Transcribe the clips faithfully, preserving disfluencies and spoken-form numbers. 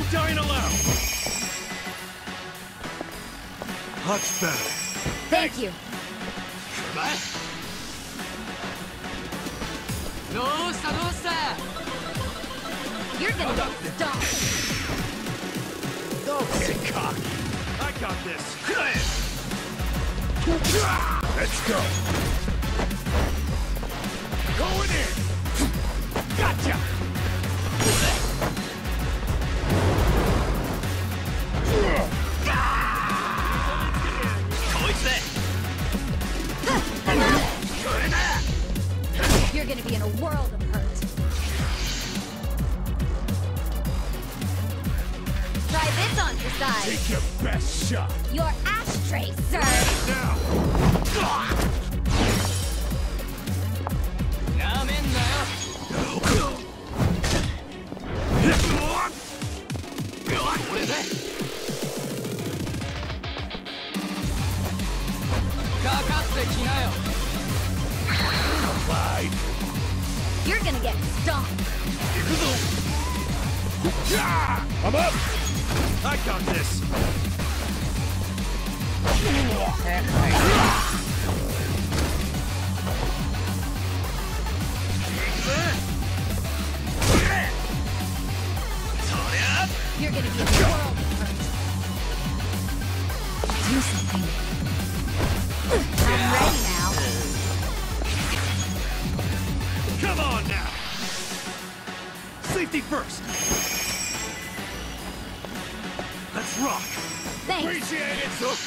dying allowed! Much better. Thank you. You're gonna get stomped. Don't get cocky. I got this. Let's go. Going in. Gotcha. You're gonna be in a world of hurt. Try this on for size. Take your best shot. Your ashtray, sir. Now. You're gonna get stomped. I'm up! I got this! You're gonna be in a world of hurt. Do something. I'm ready now. Come on now! Safety first! Let's rock! Thanks. Appreciate it, so...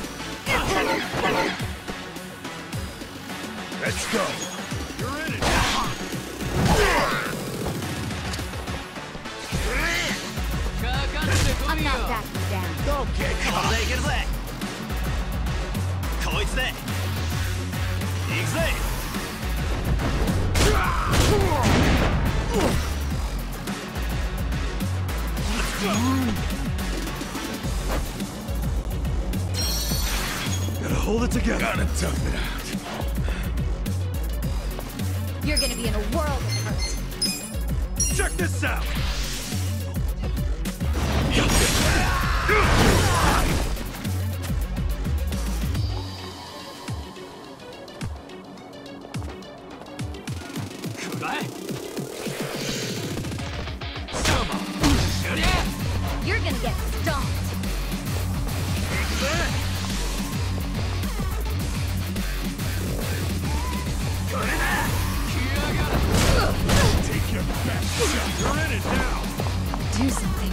Let's go! You're in it! I'm not backing down. Don't get caught! Gotta hold it together. Gotta tough it out. You're gonna be in a world of hurt. Check this out! You're gonna get stomped. Take your best shot. You're in it now. Do something.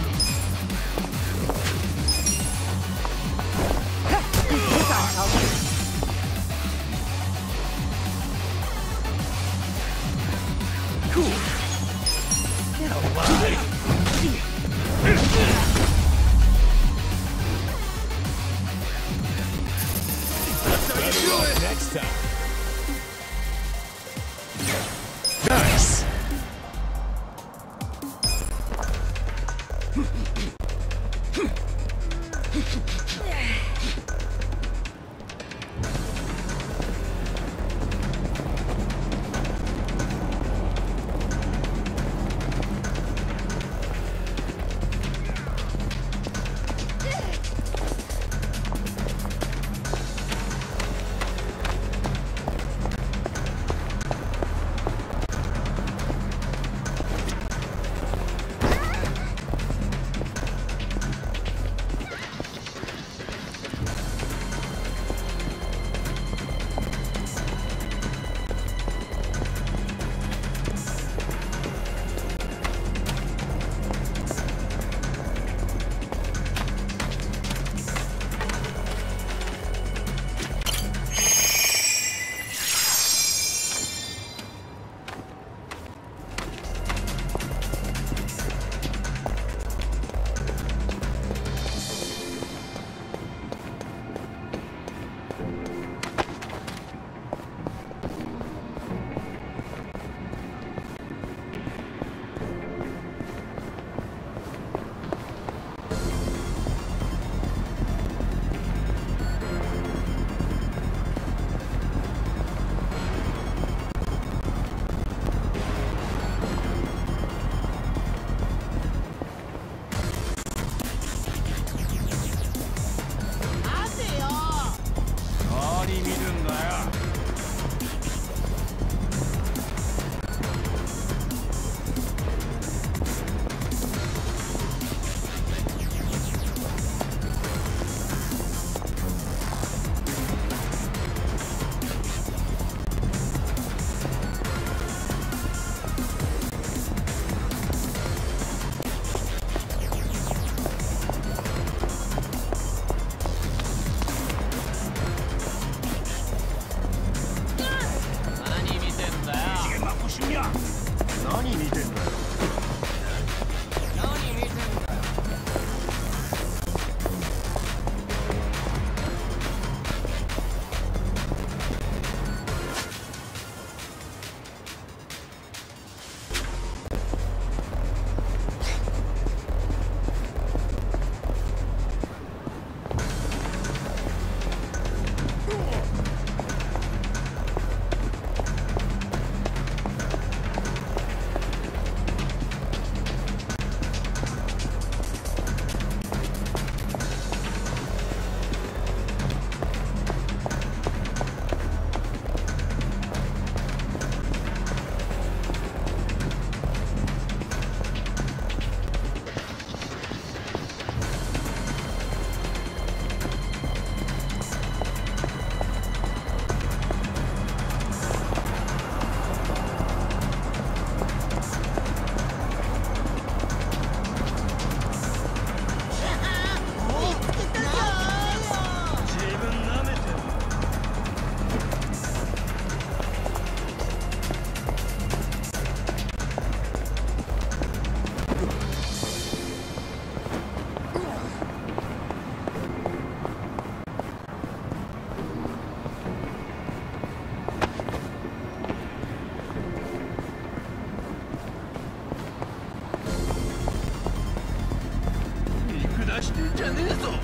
This ought to help. Cool. Get alive. That's how you do it next time. Nice. らしてんじゃねえぞ。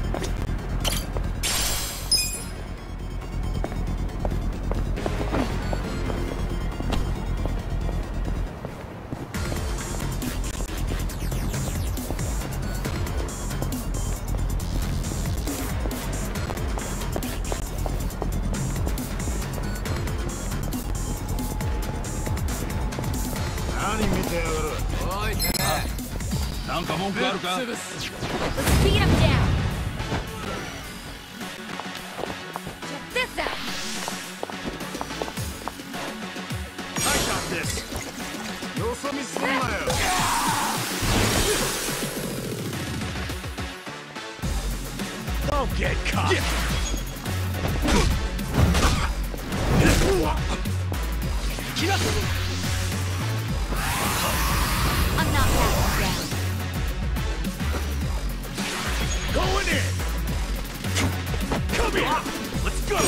なんか文句あるか？ Let's speed him down. Check this out. I got this. よそ見すんなよ。Don't get caught. I'm not backing down. Going in. Come here. Let's go.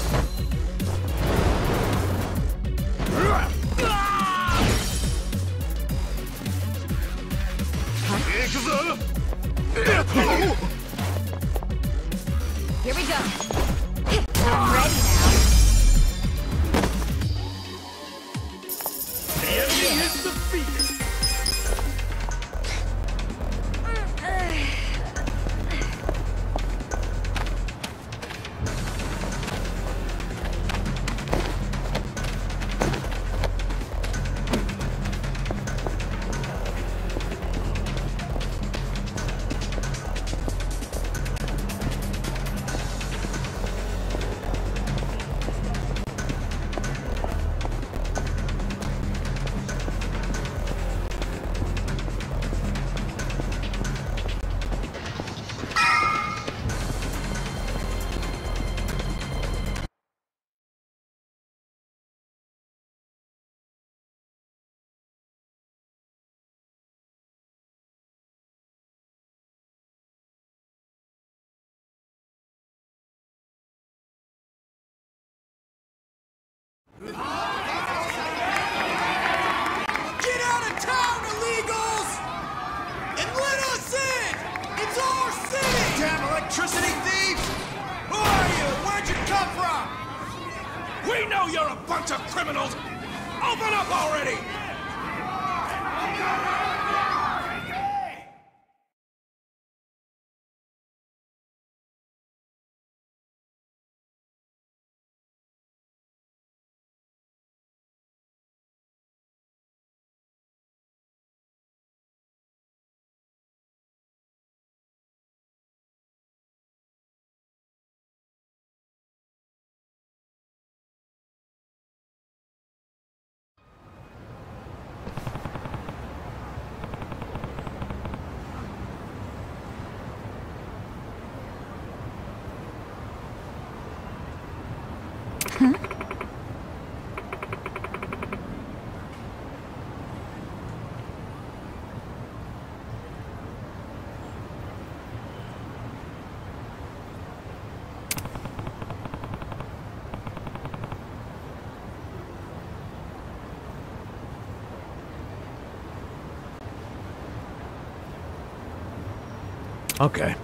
Here we go. I'm ready now. The enemy is defeated. Get out of town, illegals! And let us in! It's our city! Damn electricity thieves! Who are you? Where'd you come from? We know you're a bunch of criminals. Open up already. Okay.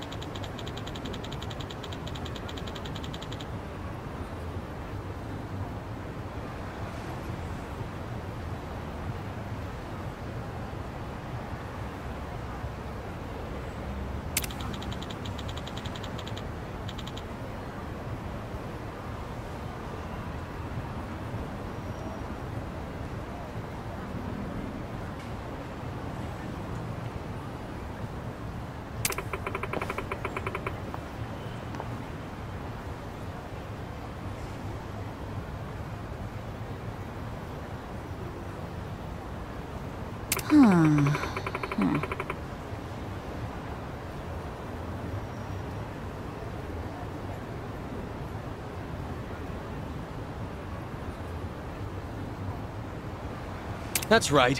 Hmm. Hmm. That's right.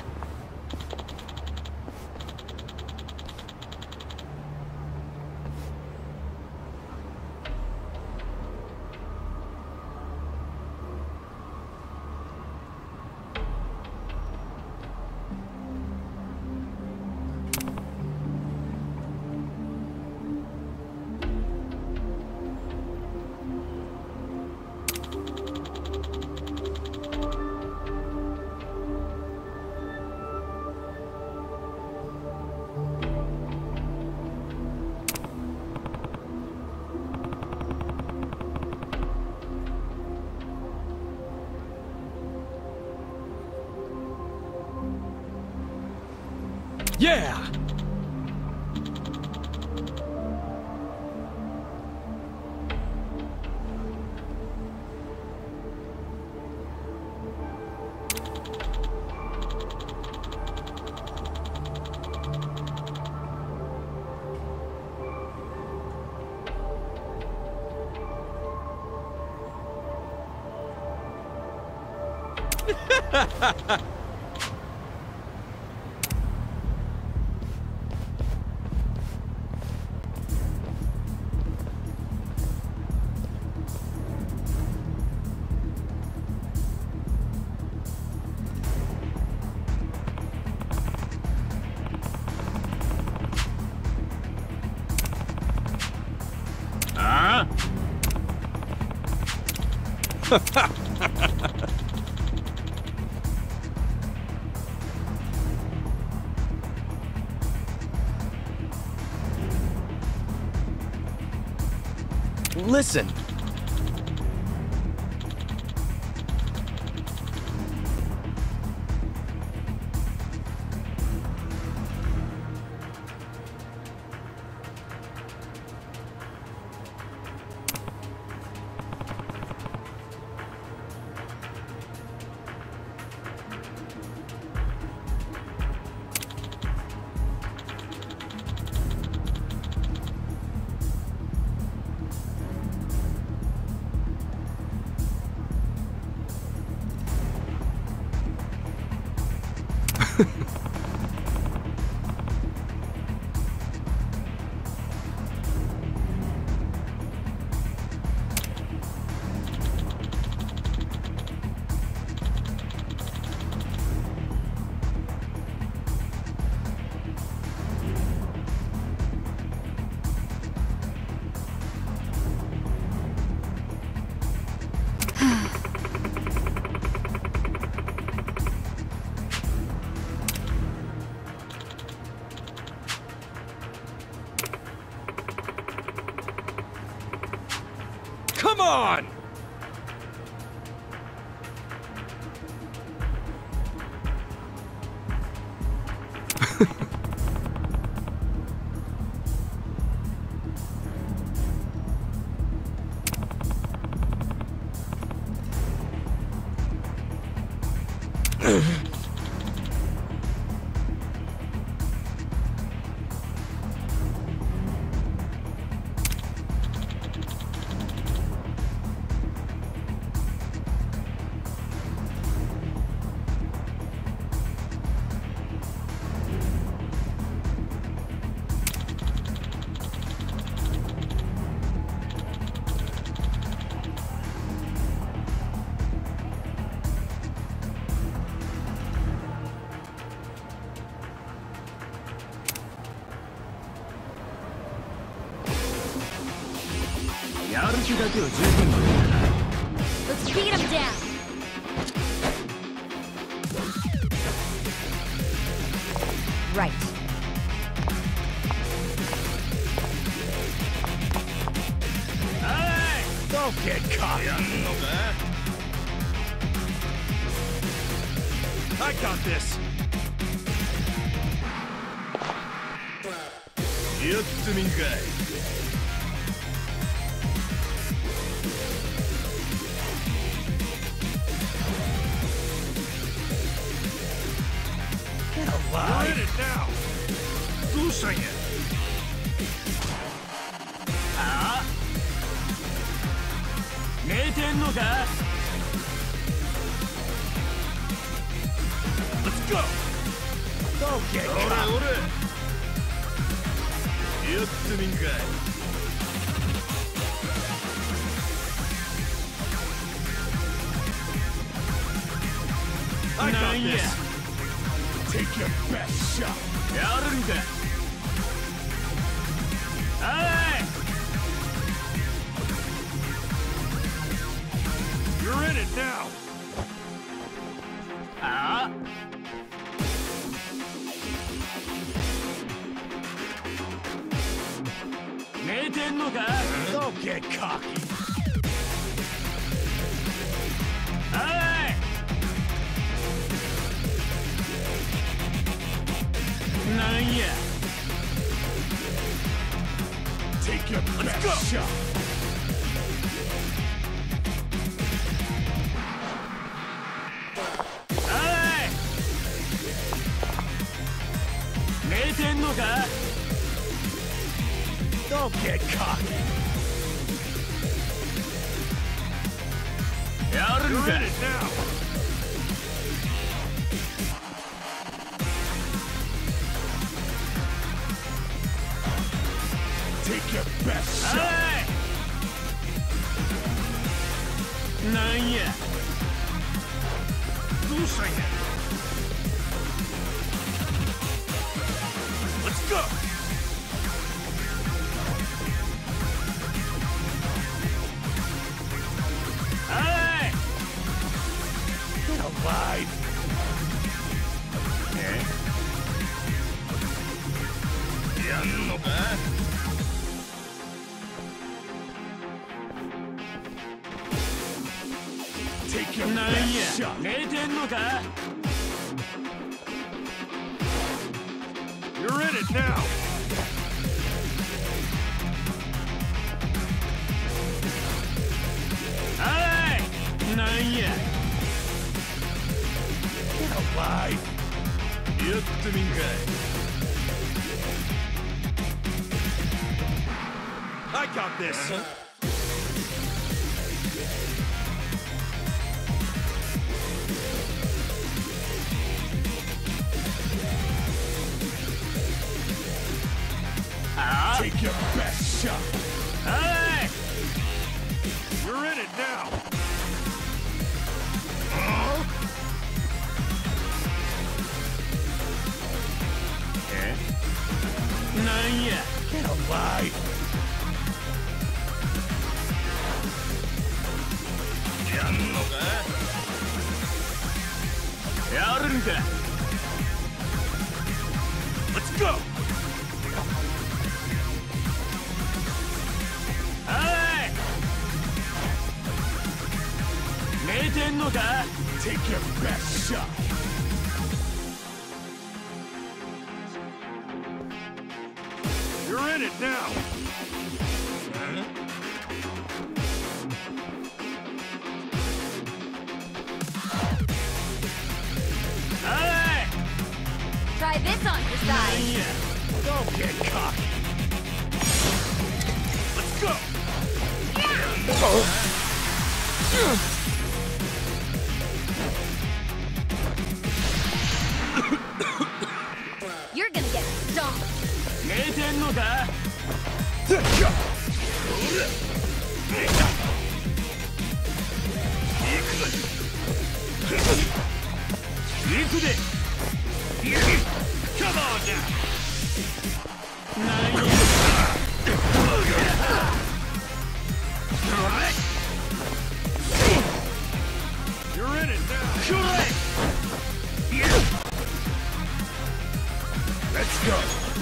Yeah! Huh? Listen. Come on! Let's beat him down. Right. Hey! Don't get cocky. I got this. やってみんかい。 We're in it now. どうしたんや。ああ。寝てんのか。 Let's go. Don't get おら cocky. おら。やってみんかい。 I な got んや。 this. Take your best shot. やるんか。はい。 You're in it now. ああ。寝てんのか。 Don't get cocky. はい。ななんや Take your Let's best go. shot. はい寝てんのか Don't get cocky. やるん You're か in it now. Take your best shot. はいなんやどうしたんや Let's go. Get alive. Eh? やんのか Take your なん best や shot. 寝てんのか You're in it now. はいなんや Get alive. やってみんか I got this. Take your best shot. はい You're in it now. Eh? なんや Get alive. やんのかやるんか Let's go. はい寝てんのか Take your best shot. You're in it now. Hey! Try this on your side. Yeah. Don't get cocky. Let's go. You're gonna get stomped. 寝てんのか 行くで Come on now. なんや You're in it now. Let's go.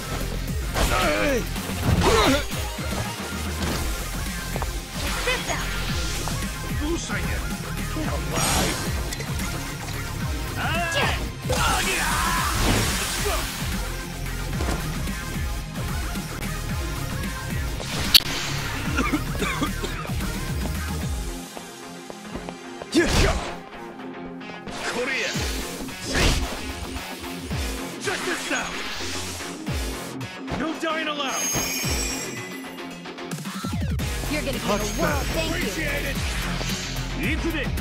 Sit down. Do something. Get alive. Hey! Let's go. Korea. Check this out. No dying allowed. You're gonna get a world thank you. Appreciate it. 行くで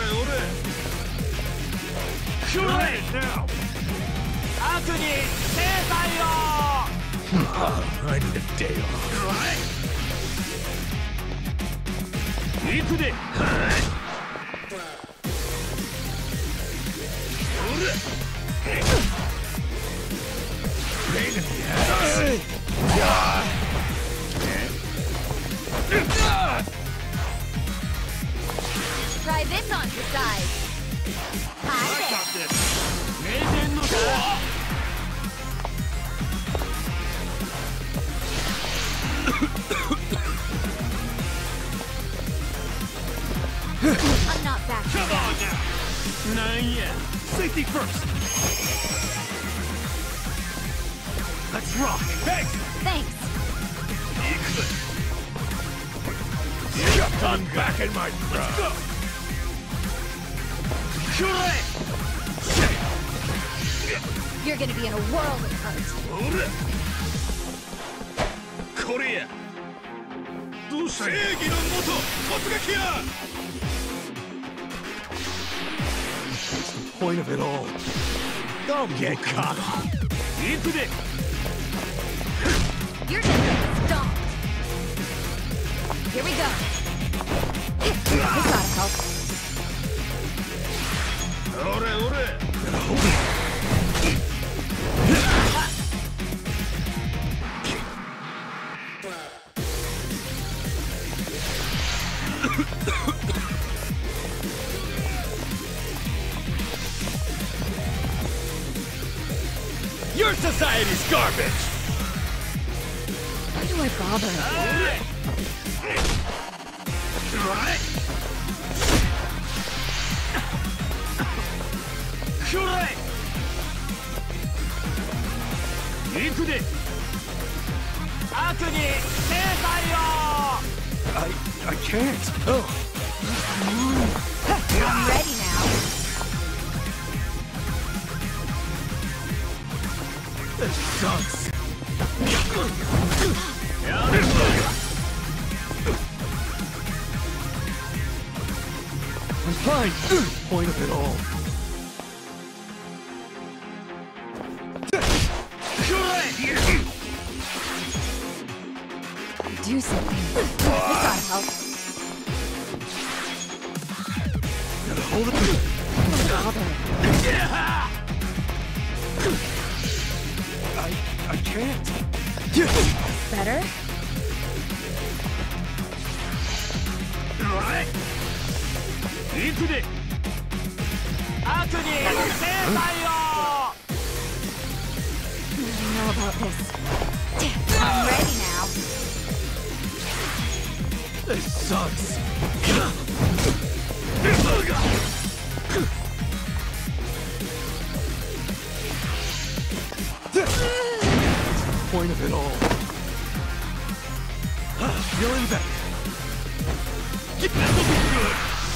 You're in it now. 悪に制裁を I need a day off. 行くで Pain in the ass. Try this on your side. I Hi got this. 寝てんのか I'm not back. Come on now. なんや Safety first. rock. Thanks. Thanks. I'm back in my prime. Let's go. You're gonna be in a world of hurt. Korea. What's the point of it all? Don't get cocky. You're gonna get stomped. Here we go. I gotta help. Your society's garbage! Why do I bother? I... I can't. Oh. I'm ready now. This sucks. I'm fine. Point of it all. Do something. This gotta help. Gotta hold it. Bother. I... I can't. Better? I don't know about this. I'm ready now. This sucks. Point of it all. Feeling better. This'll be good.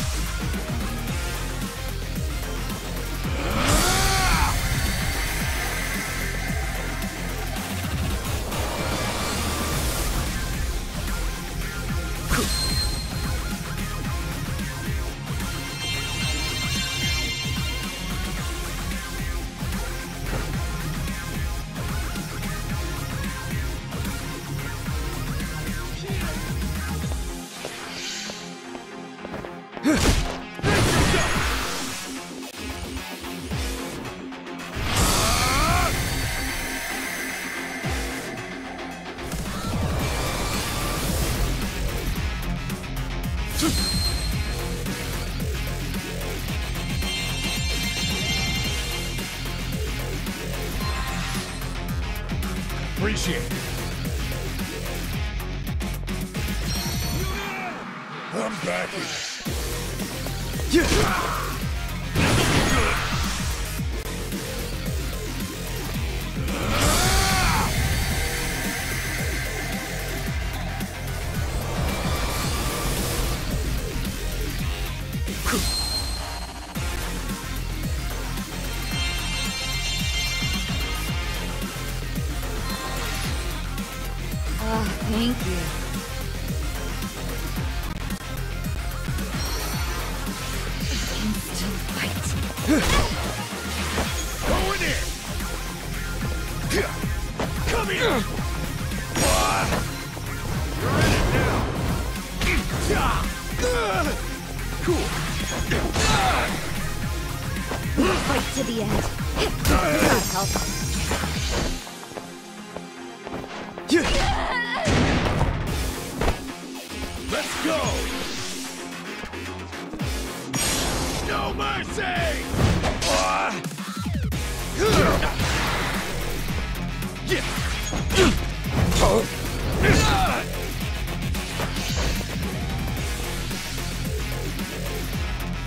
Appreciate it. I'm back here. Yeah. Oh, thank you. I can still fight. Go in here! Come here! You're in it now! Cool. We'll fight to the end. Gotta help. Let's go! No mercy!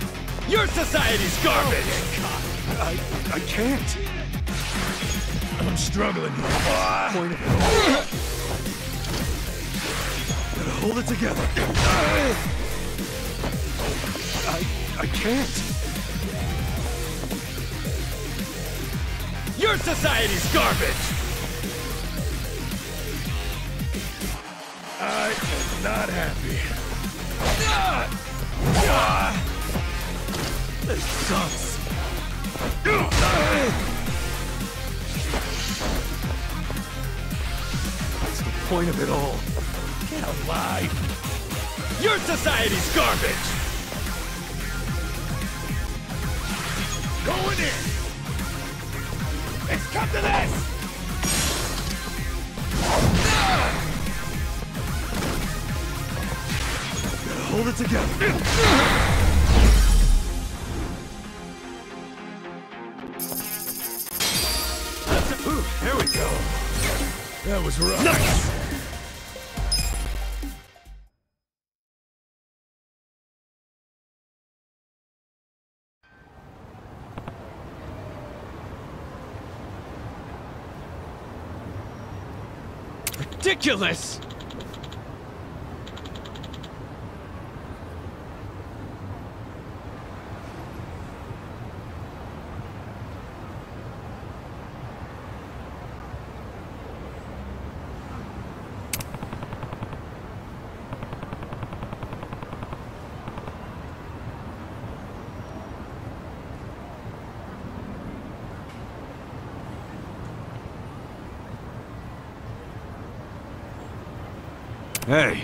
Your society's garbage! I... I can't. I'm struggling here. Ah. Point of it all. Gotta hold it together. I... I can't. Your society's garbage! I am not happy. Ah! Ah! This sucks. What's the point of it all? Get alive! Your society's garbage! Going in! It's come to this! Ah! Gotta hold it together. Ooh, there we go. That was rough. Nice! Ridiculous! Hey.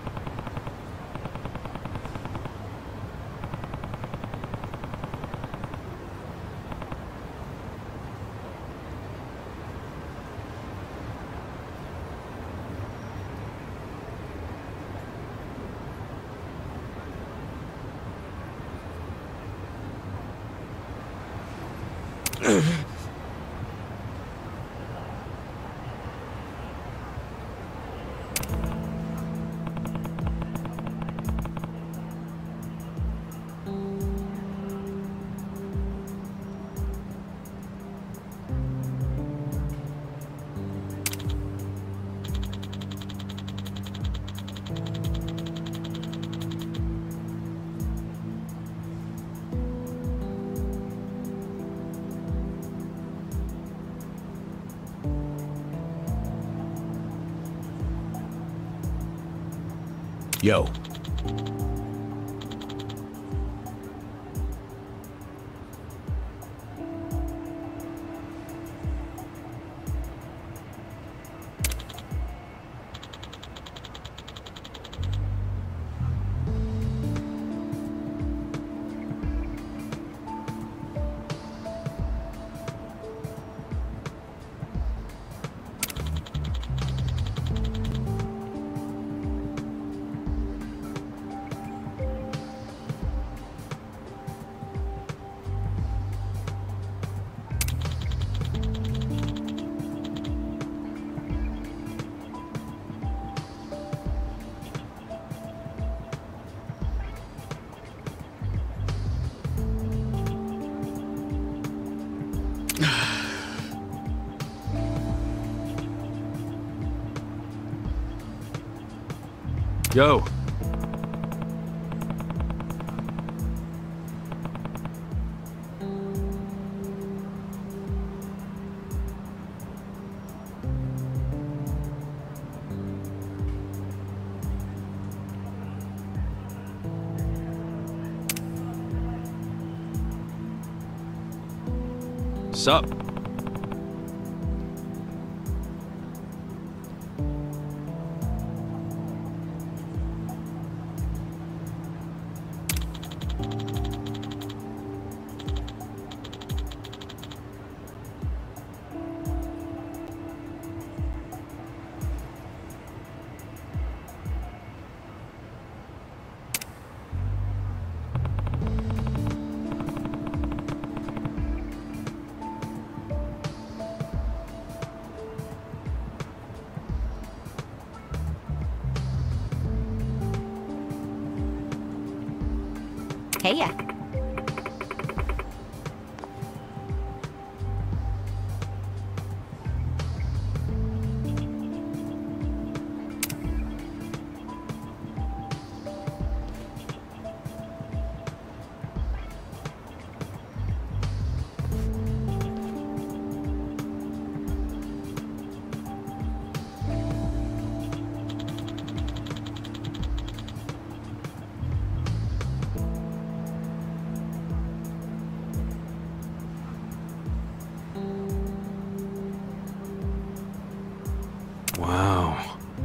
Yo. Yo. Sup? Hey ya. Wow.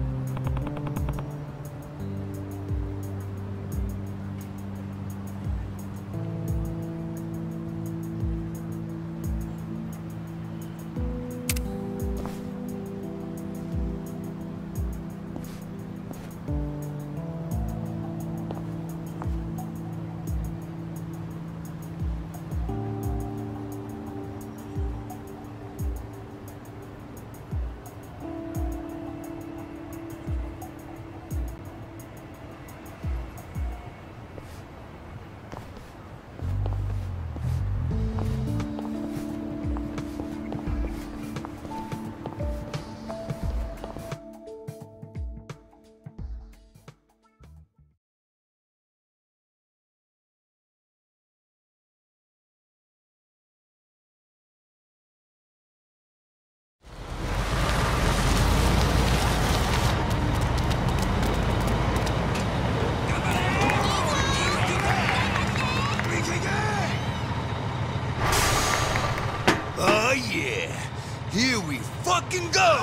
Oh yeah, here we fucking go!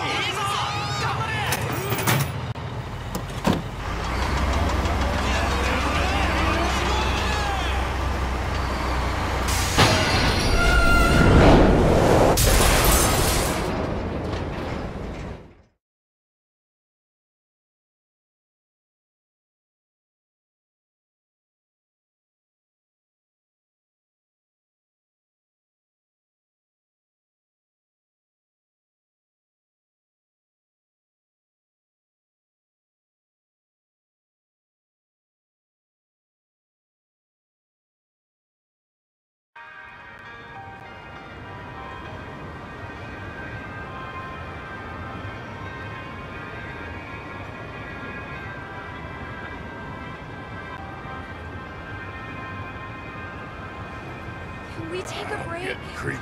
Can we take a break? Getting creaky.